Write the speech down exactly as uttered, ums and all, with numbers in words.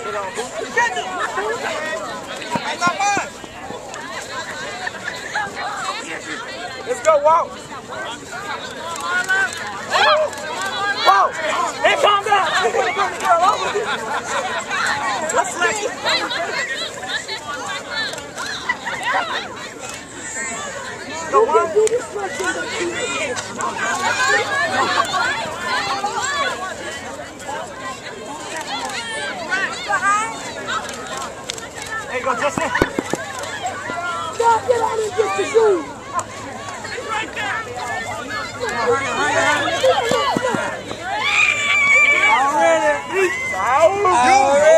Let's go, walk. Whoa! Hey, calm down. Let's let you. Go on. There you go, Justin. Stop, get out and get the shoe. Already. Already.